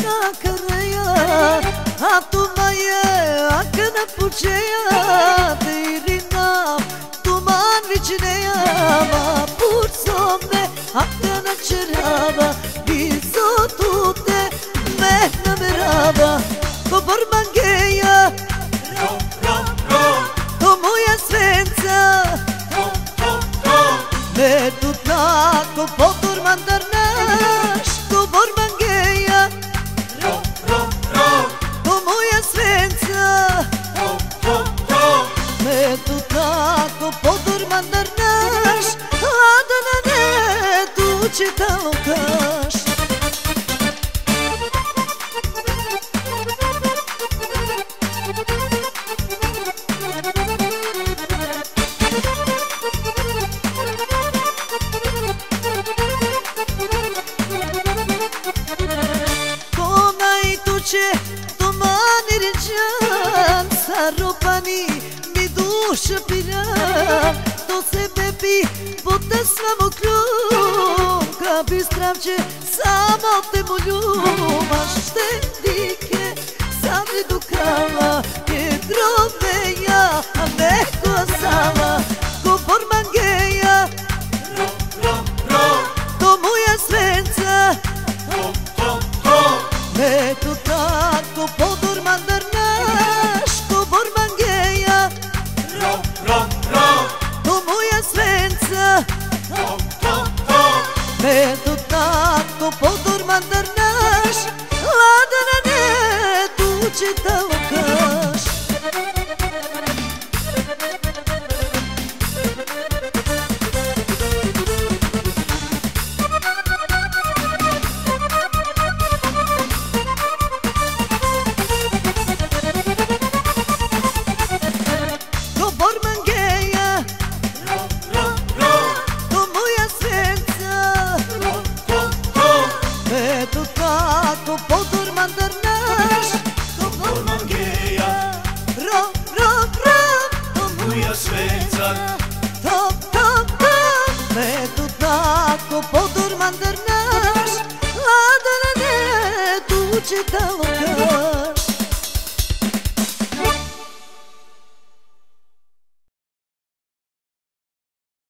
na karaja, a tu maje, a kana pučeja, te irina, tuman vičneja, ma pucome, a kana čerava, izo tute, me namerava, ko bormangeja, to moja svenca, me tu tako potor mandar naš, ko bormangeja, to moja svenca, me tu tako potor mandar naš, a da na netu čitalo kaš. Tomani ređan, saropani mi duša piran, to se bebi puta svamo kljum, ka bi stravče samo te moljum, a štendike sam ne dukava, je droveja, a neko sava, ko bormangeja, to moja svenca, me tu tako podor mandar naš, ko bormangeja, to moja svenca, me tu tako podor mandar naš, lada na netu čitalo kaš. Podor mandar naš, lada na netu čitalo